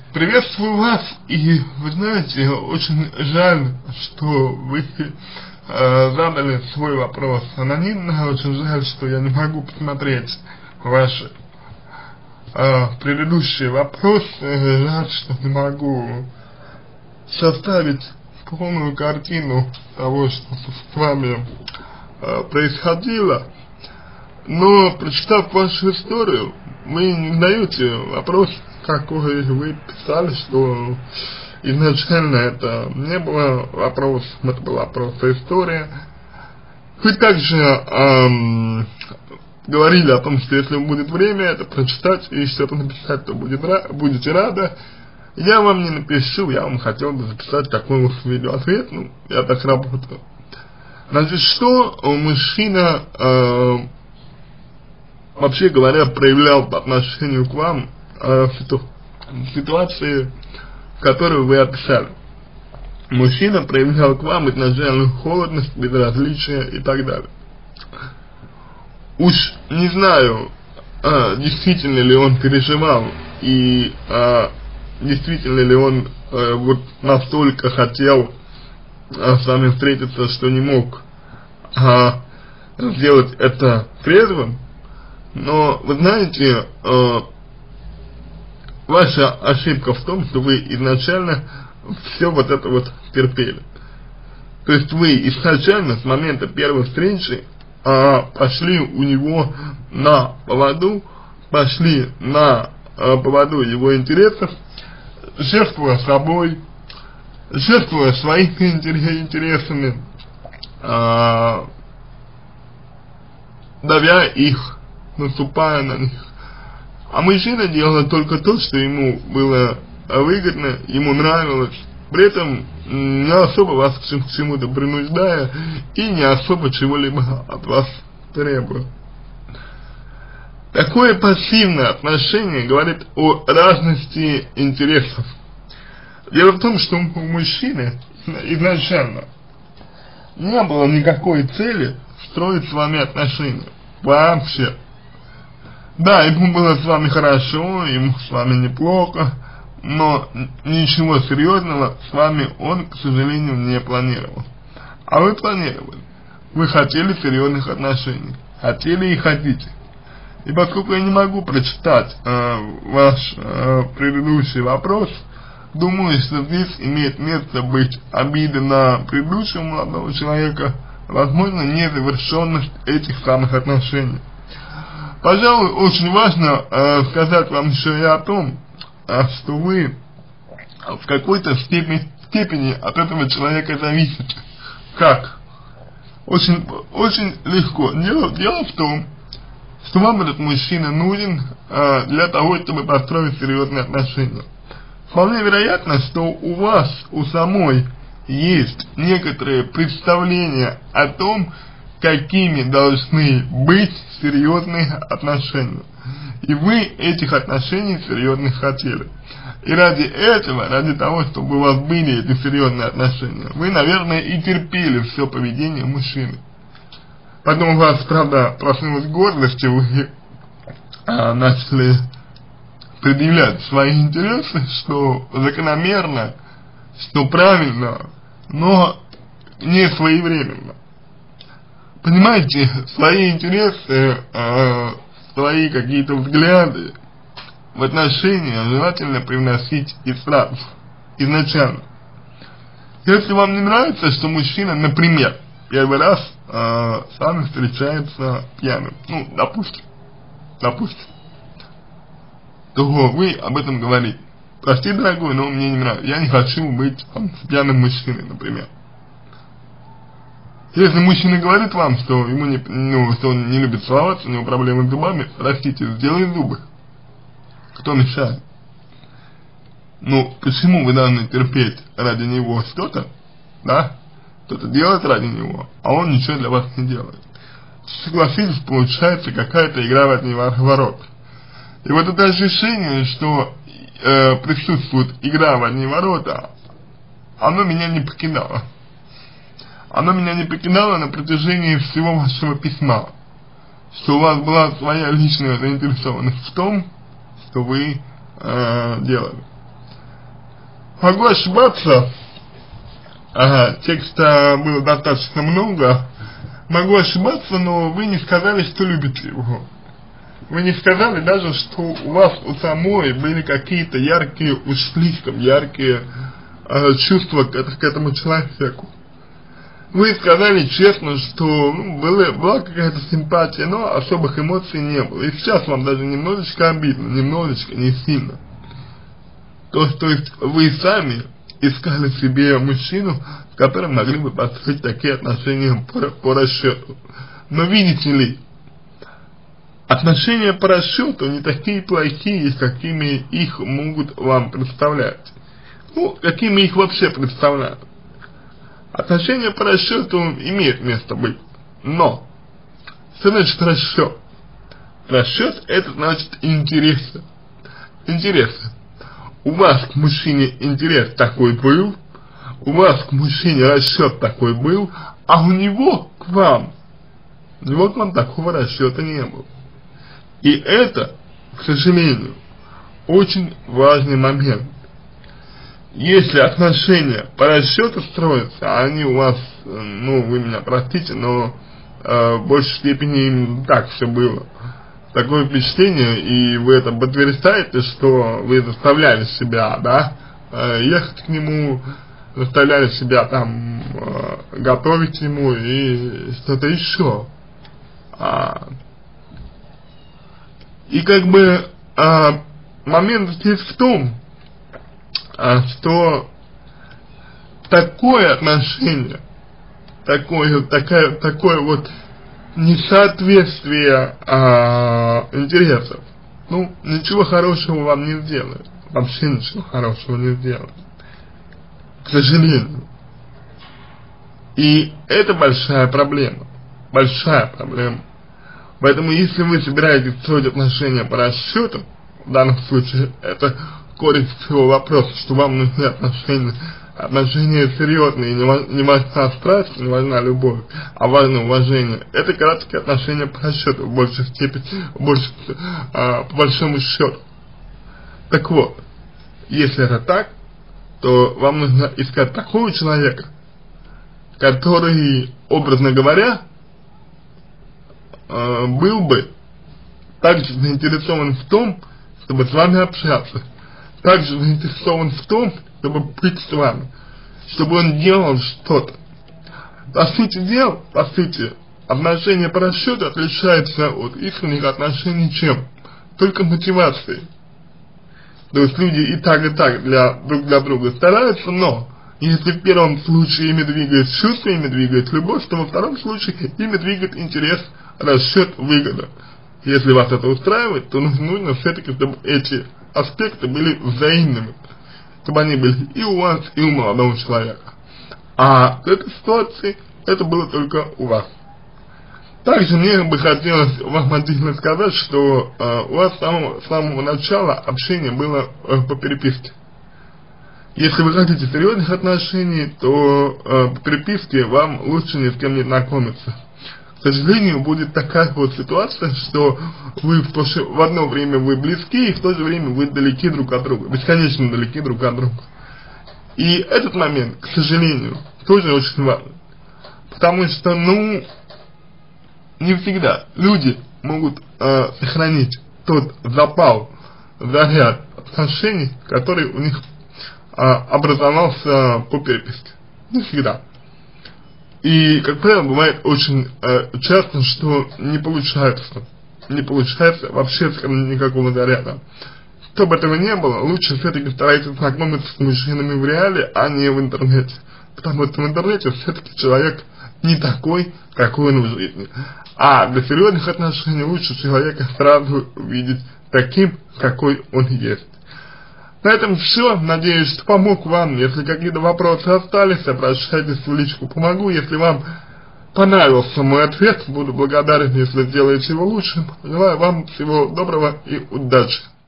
Приветствую вас, и вы знаете, очень жаль, что вы задали свой вопрос анонимно, очень жаль, что я не могу посмотреть ваши предыдущие вопросы, жаль, что не могу составить полную картину того, что с вами происходило, но прочитав вашу историю, вы не задаете вопрос, какой вы писали, что изначально это не было вопросом, это была просто история. Вы также говорили о том, что если будет время это прочитать и что-то написать, то будете рады. Я вам не напишу, я вам хотел бы записать такой вот видеоответ, ну, я так работаю. Значит, что мужчина, вообще говоря, проявлял по отношению к вам в ситуации, которую вы описали. Мужчина проявлял к вам изначальную холодность, безразличие и так далее. Уж не знаю, действительно ли он переживал и действительно ли он вот настолько хотел с вами встретиться, что не мог сделать это трезвым, но вы знаете, ваша ошибка в том, что вы изначально все вот это вот терпели. То есть вы изначально с момента первой встречи пошли у него на поводу, пошли на поводу его интересов, жертвуя собой, жертвуя своими интересами, давя их, наступая на них. А мужчина делал только то, что ему было выгодно, ему нравилось, при этом не особо вас к чему-то принуждая и не особо чего-либо от вас требуя. Такое пассивное отношение говорит о разности интересов. Дело в том, что у мужчины изначально не было никакой цели строить с вами отношения. Вообще. Да, ему было с вами хорошо, ему с вами неплохо, но ничего серьезного с вами он, к сожалению, не планировал. А вы планировали. Вы хотели серьезных отношений. Хотели и хотите. И поскольку я не могу прочитать ваш предыдущий вопрос, думаю, что здесь имеет место быть обида на предыдущего молодого человека, возможно, незавершенность этих самых отношений. Пожалуй, очень важно сказать вам еще и о том, что вы в какой-то степени от этого человека зависите. Как? Очень легко. Дело в том, что вам этот мужчина нужен для того, чтобы построить серьезные отношения. Вполне вероятно, что у вас, у самой, есть некоторые представления о том, какими должны быть серьезные отношения. И вы этих отношений серьезных хотели. И ради этого, ради того, чтобы у вас были эти серьезные отношения, вы, наверное, и терпели все поведение мужчины. Потом у вас, правда, проснулась гордость, и вы начали предъявлять свои интересы, что закономерно, что правильно, но не своевременно. Понимаете, свои интересы, свои какие-то взгляды в отношения желательно привносить и сразу, изначально. Если вам не нравится, что мужчина, например, первый раз с вами встречается пьяным, ну, допустим, то вы об этом говорите. Прости, дорогой, но мне не нравится, я не хочу быть с пьяным мужчиной, например. Если мужчина говорит вам, что ему что он не любит целоваться, у него проблемы с зубами, простите, сделай зубы. Кто мешает? Ну, почему вы должны терпеть ради него что-то, да? Что-то делать ради него, а он ничего для вас не делает. Согласитесь, получается какая-то игра в одни ворота. И вот это ощущение, что присутствует игра в одни ворота, оно меня не покидало. Оно меня не покидало на протяжении всего вашего письма, что у вас была своя личная заинтересованность в том, что вы делали. Могу ошибаться, текста было достаточно много, могу ошибаться, но вы не сказали, что любите его. Вы не сказали даже, что у вас у самой были какие-то яркие, уж слишком яркие чувства к этому человеку. Вы сказали честно, что была какая-то симпатия, но особых эмоций не было. И сейчас вам даже немножечко обидно, немножечко, не сильно. То есть вы сами искали себе мужчину, с которым могли бы построить такие отношения по расчету. Но видите ли, отношения по расчету не такие плохие, какими их могут вам представлять. Какими их вообще представляют. Отношения по расчету имеют место быть. Но, что значит расчет? Расчет — это значит интересы. Интересы. У вас к мужчине интерес такой был, у вас к мужчине расчет такой был, а у него к вам такого расчета не было. И это, к сожалению, очень важный момент. Если отношения по расчету строятся, а они у вас, вы меня простите, но в большей степени именно так все было. Такое впечатление, и вы это подтверждаете, что вы заставляли себя, ехать к нему, заставляли себя там готовить ему и что-то еще. И момент здесь в том, что такое отношение, такое вот несоответствие интересов, ничего хорошего вам не сделает, вообще ничего хорошего не сделает, к сожалению. И это большая проблема. Поэтому если вы собираетесь строить отношения по расчету, в данном случае это корень всего вопроса, что вам нужны отношения серьезные, не важна страсть, не важна любовь, а важно уважение. Это короткие отношения по расчету в большей степени, по большому счету. Так вот, если это так, то вам нужно искать такого человека, который, образно говоря, был бы также заинтересован в том, чтобы с вами общаться, также заинтересован в том, чтобы быть с вами, чтобы он делал что-то. По сути, отношения по расчету отличаются от искренних отношений чем? Только мотивацией. То есть люди и так друг для друга стараются, но если в первом случае ими двигает чувство, ими двигает любовь, то во втором случае ими двигает интерес, расчет, выгода. Если вас это устраивает, то нужно все-таки, чтобы эти аспекты были взаимными, чтобы они были и у вас, и у молодого человека. А в этой ситуации это было только у вас. Также мне бы хотелось вам отдельно сказать, что у вас с самого начала общение было по переписке. Если вы хотите серьезных отношений, то по переписке вам лучше ни с кем не знакомиться. К сожалению, будет такая вот ситуация, что в одно время вы близки, и в то же время вы далеки друг от друга, бесконечно далеки друг от друга. И этот момент, к сожалению, тоже очень важен. Потому что, не всегда люди могут сохранить тот запал, заряд отношений, который у них образовался по переписке. Не всегда. И, как правило, бывает очень часто, что не получается вообще никакого заряда. Чтобы этого не было, лучше все-таки старайтесь знакомиться с мужчинами в реале, а не в интернете. Потому что в интернете все-таки человек не такой, какой он в жизни. А для серьезных отношений лучше человека сразу видеть таким, какой он есть. На этом все. Надеюсь, что помог вам. Если какие-то вопросы остались, обращайтесь в личку, помогу. Если вам понравился мой ответ, буду благодарен, если сделаете его лучшим. Желаю вам всего доброго и удачи.